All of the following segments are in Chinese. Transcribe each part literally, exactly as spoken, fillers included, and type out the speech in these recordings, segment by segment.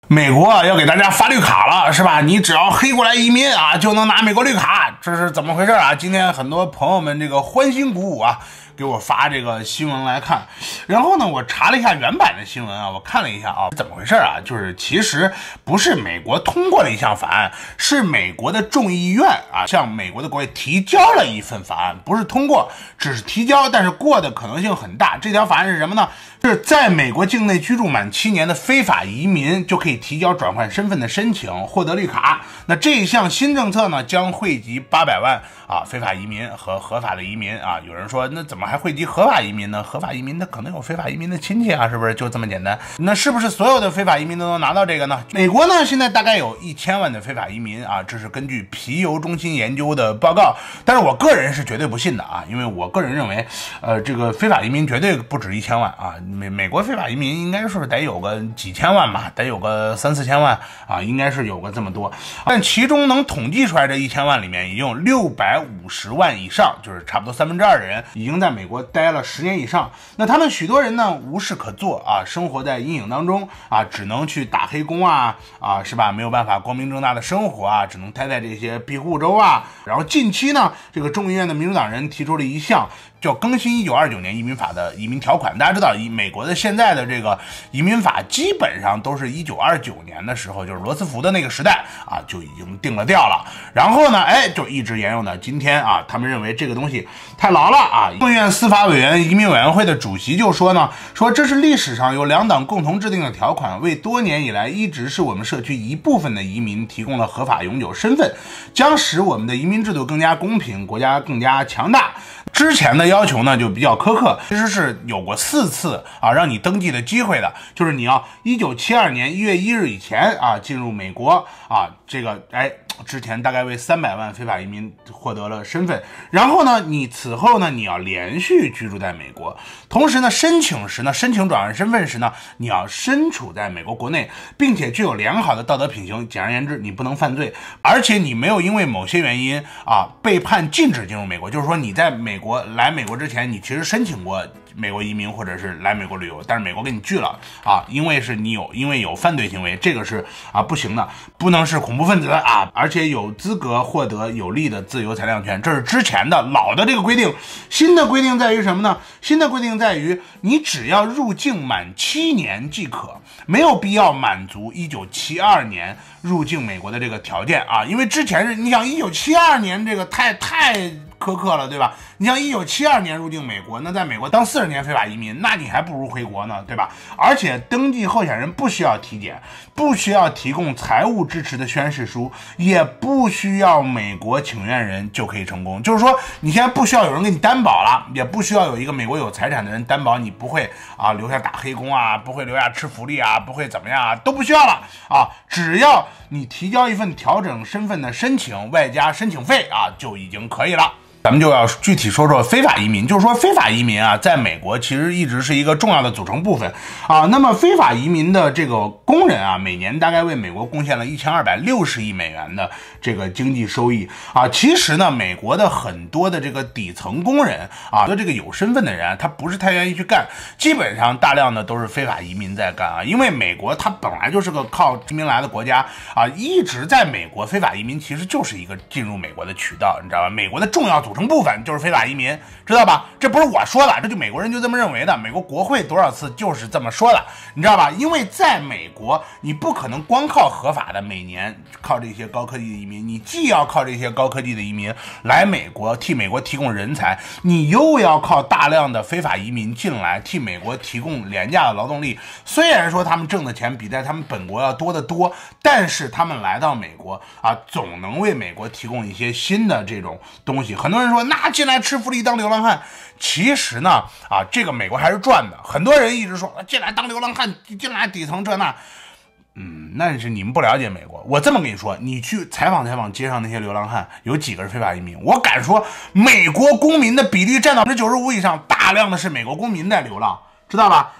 美国啊要给大家发绿卡了，是吧？你只要黑过来移民啊，就能拿美国绿卡，这是怎么回事啊？今天很多朋友们这个欢欣鼓舞啊，给我发这个新闻来看。然后呢，我查了一下原版的新闻啊，我看了一下啊，怎么回事啊？就是其实不是美国通过了一项法案，是美国的众议院啊向美国的国会提交了一份法案，不是通过，只是提交，但是过的可能性很大。这条法案是什么呢？是在美国境内居住满七年的非法移民就可以提交转换身份的申请，获得绿卡。那这一项新政策呢，将惠及八百万啊非法移民和合法的移民啊。有人说，那怎么还惠及合法移民呢？合法移民他可能有非法移民的亲戚啊，是不是就这么简单？那是不是所有的非法移民都能拿到这个呢？美国呢，现在大概有一千万的非法移民啊，这是根据皮尤中心研究的报告。但是我个人是绝对不信的啊，因为我个人认为，呃，这个非法移民绝对不止一千万啊。美美国非法移民应该是得有个几千万吧，得有个三四千万啊，应该是有个这么多。但其中能统计出来这一千万里面，已经有六百五十万以上，就是差不多三分之二的人已经在美国待了十年以上。那他们许多人呢无事可做啊，生活在阴影当中啊，只能去打黑工啊啊，是吧？没有办法光明正大的生活啊，只能待在这些庇护州啊。然后近期呢，这个众议院的民主党人提出了一项叫更新一九二九年移民法的移民条款。大家知道，以美国的现在的这个移民法基本上都是一九二九年的时候，就是罗斯福的那个时代啊，就已经定了调了。然后呢，哎，就一直沿用到今天啊。他们认为这个东西太老了啊。众议院司法委员移民委员会的主席就说呢，说这是历史上由两党共同制定的条款，为多年以来一直是我们社区一部分的移民提供了合法永久身份，将使我们的移民制度更加公平，国家更加强大。之前的要求呢就比较苛刻，其实是有过四次啊让你登记的机会的，就是你要一九七二年一月一日以前啊进入美国啊，这个哎之前大概为三百万非法移民获得了身份，然后呢你此后呢你要连续居住在美国，同时呢申请时呢申请转换身份时呢你要身处在美国国内，并且具有良好的道德品行，简而言之你不能犯罪，而且你没有因为某些原因啊被判禁止进入美国，就是说你在美国来美国之前你其实申请过美国移民或者是来美国旅游，但是美国给你拒了啊，因为是你有因为有犯罪行为，这个是啊不行的，不能是恐怖分子啊，而且有资格获得有利的自由裁量权，这是之前的老的这个规定。新的规定在于什么呢？新的规定在于你只要入境满七年即可，没有必要满足一九七二年入境美国的这个条件啊，因为之前是你想一九七二年这个太太苛刻了，对吧？你像一九七二年入境美国，那在美国当四十年非法移民，那你还不如回国呢，对吧？而且登记候选人不需要体检，不需要提供财务支持的宣誓书，也不需要美国请愿人就可以成功。就是说，你现在不需要有人给你担保了，也不需要有一个美国有财产的人担保你不会啊留下打黑工啊，不会留下吃福利啊，不会怎么样啊，都不需要了啊！只要你提交一份调整身份的申请，外加申请费啊，就已经可以了。咱们就要具体说说非法移民，就是说非法移民啊，在美国其实一直是一个重要的组成部分啊。那么非法移民的这个工人啊，每年大概为美国贡献了一千二百六十亿美元的这个经济收益啊。其实呢，美国的很多的这个底层工人啊，和这个有身份的人，他不是太愿意去干，基本上大量的都是非法移民在干啊。因为美国它本来就是个靠移民来的国家啊，一直在美国非法移民其实就是一个进入美国的渠道，你知道吧？美国的重要组成部分就是非法移民，知道吧？这不是我说的，这就美国人就这么认为的。美国国会多少次就是这么说的，你知道吧？因为在美国，你不可能光靠合法的每年靠这些高科技的移民，你既要靠这些高科技的移民来美国替美国提供人才，你又要靠大量的非法移民进来替美国提供廉价的劳动力。虽然说他们挣的钱比在他们本国要多得多，但是他们来到美国啊，总能为美国提供一些新的这种东西。很多人说，那进来吃福利当流浪汉，其实呢啊，这个美国还是赚的。很多人一直说进来当流浪汉，进来底层这那，嗯，那是你们不了解美国。我这么跟你说，你去采访采访街上那些流浪汉，有几个是非法移民？我敢说，美国公民的比例占到百分之九十五以上，大量的是美国公民在流浪，知道吧？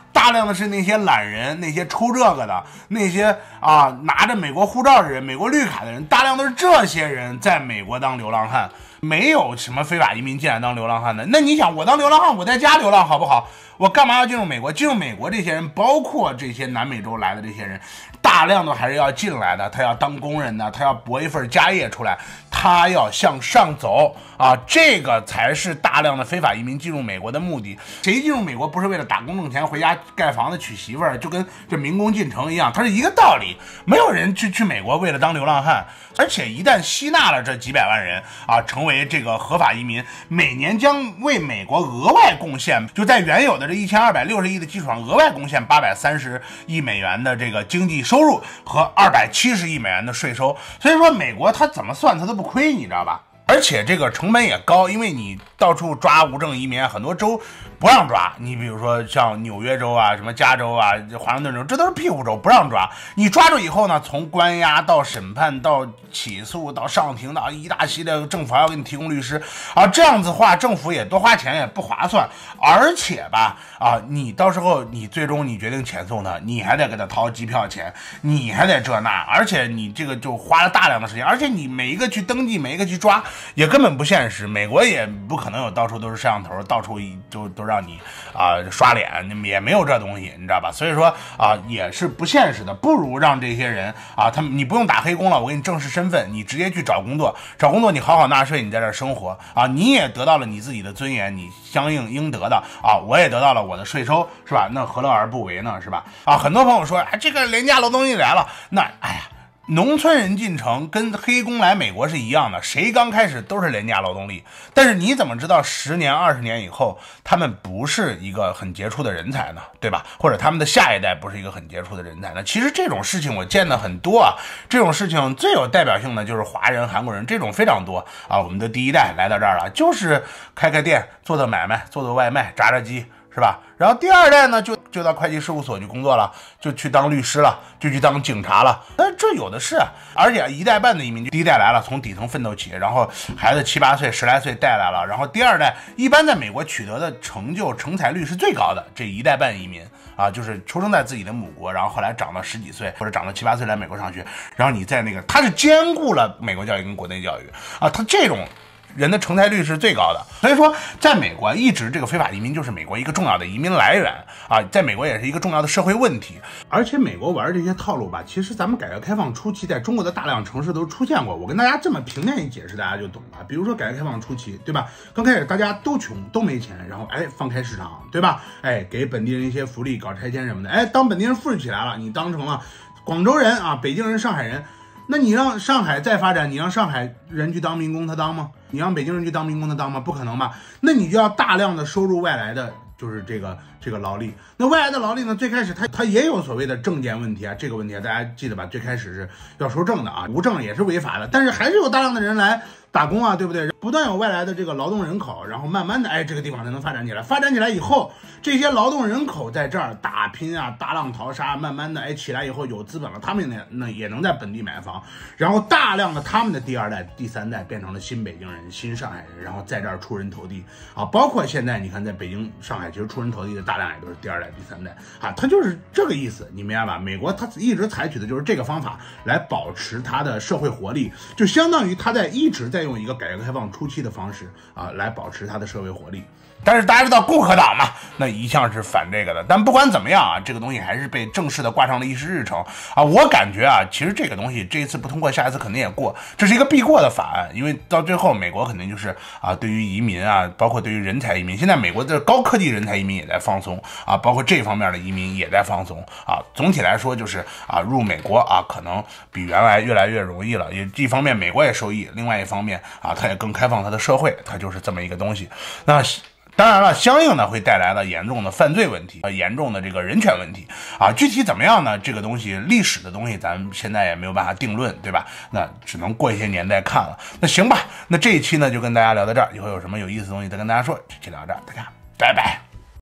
大量的是那些懒人，那些出这个的，那些啊拿着美国护照的人、美国绿卡的人，大量的是这些人在美国当流浪汉，没有什么非法移民进来当流浪汉的。那你想，我当流浪汉，我在家流浪好不好？我干嘛要进入美国？进入美国这些人，包括这些南美洲来的这些人，大量的还是要进来的，他要当工人的，他要搏一份家业出来，他要向上走啊，这个才是大量的非法移民进入美国的目的。谁进入美国不是为了打工挣钱，回家盖房子娶媳妇儿，就跟这民工进城一样，它是一个道理。没有人去去美国为了当流浪汉，而且一旦吸纳了这几百万人啊，成为这个合法移民，每年将为美国额外贡献，就在原有的这一千二百六十亿的基础上，额外贡献八百三十亿美元的这个经济收入和二百七十亿美元的税收。所以说，美国它怎么算它都不亏，你知道吧？而且这个成本也高，因为你到处抓无证移民，很多州不让抓。你比如说像纽约州啊、什么加州啊、华盛顿州，这都是庇护州，不让抓。你抓住以后呢，从关押到审判到起诉到上庭到一大系列，政府还要给你提供律师啊，这样子话政府也多花钱，也不划算。而且吧啊，你到时候你最终你决定遣送他，你还得给他掏机票钱，你还得这那，而且你这个就花了大量的时间，而且你每一个去登记，每一个去抓。也根本不现实，美国也不可能有到处都是摄像头，到处都都让你啊、呃、刷脸，也没有这东西，你知道吧？所以说啊、呃、也是不现实的，不如让这些人啊，他们你不用打黑工了，我给你正式身份，你直接去找工作，找工作你好好纳税，你在这儿生活啊，你也得到了你自己的尊严，你相应应得的啊，我也得到了我的税收，是吧？那何乐而不为呢？是吧？啊，很多朋友说，哎，这个廉价劳动力来了，那哎呀。农村人进城跟黑工来美国是一样的，谁刚开始都是廉价劳动力，但是你怎么知道十年二十年以后他们不是一个很杰出的人才呢？对吧？或者他们的下一代不是一个很杰出的人才呢？其实这种事情我见的很多啊，这种事情最有代表性的就是华人、韩国人，这种非常多啊。我们的第一代来到这儿了，就是开开店，做做买卖，做做外卖，炸炸鸡。是吧？然后第二代呢，就就到会计事务所去工作了，就去当律师了，就去当警察了。但这有的是，而且一代半的移民，就第一代来了，从底层奋斗起，然后孩子七八岁、十来岁带来了，然后第二代一般在美国取得的成就、成才率是最高的。这一代半移民啊，就是出生在自己的母国，然后后来长到十几岁或者长到七八岁来美国上学，然后你在那个，他是兼顾了美国教育跟国内教育啊，他这种。人的成才率是最高的，所以说在美国一直这个非法移民就是美国一个重要的移民来源啊，在美国也是一个重要的社会问题。而且美国玩这些套路吧，其实咱们改革开放初期在中国的大量城市都出现过。我跟大家这么平面一解释，大家就懂了。比如说改革开放初期，对吧？刚开始大家都穷都没钱，然后哎放开市场，对吧？哎给本地人一些福利，搞拆迁什么的。哎，当本地人富裕起来了，你当成了广州人啊，北京人、上海人。那你让上海再发展，你让上海人去当民工，他当吗？你让北京人去当民工，他当吗？不可能吧？那你就要大量的收入外来的，就是这个这个劳力。那外来的劳力呢？最开始他他也有所谓的证件问题啊，这个问题啊，大家记得吧？最开始是要收证的啊，无证也是违法的，但是还是有大量的人来打工啊，对不对？不断有外来的这个劳动人口，然后慢慢的，哎，这个地方才能发展起来。发展起来以后，这些劳动人口在这儿打拼啊，大浪淘沙，慢慢的，哎，起来以后有资本了，他们呢，那也能在本地买房，然后大量的他们的第二代、第三代变成了新北京人、新上海人，然后在这儿出人头地啊。包括现在你看，在北京、上海，其实出人头地的大量也都是第二代、第三代啊，它就是这个意思，你明白吧？美国它一直采取的就是这个方法来保持它的社会活力，就相当于它在一直在用一个改革开放初期的方式啊，来保持它的社会活力。但是大家知道共和党嘛，那一向是反这个的。但不管怎么样啊，这个东西还是被正式的挂上了议事日程啊。我感觉啊，其实这个东西这一次不通过，下一次肯定也过，这是一个必过的法案。因为到最后，美国肯定就是啊，对于移民啊，包括对于人才移民，现在美国的高科技人才移民也在放松啊，包括这方面的移民也在放松啊。总体来说就是啊，入美国啊，可能比原来越来越容易了。也一方面美国也受益，另外一方面啊，它也更开放它的社会，它就是这么一个东西。那当然了，相应的会带来了严重的犯罪问题，呃，严重的这个人权问题啊。具体怎么样呢？这个东西，历史的东西，咱们现在也没有办法定论，对吧？那只能过一些年代看了。那行吧，那这一期呢就跟大家聊到这儿，以后有什么有意思的东西再跟大家说。这期聊到这儿，大家拜拜。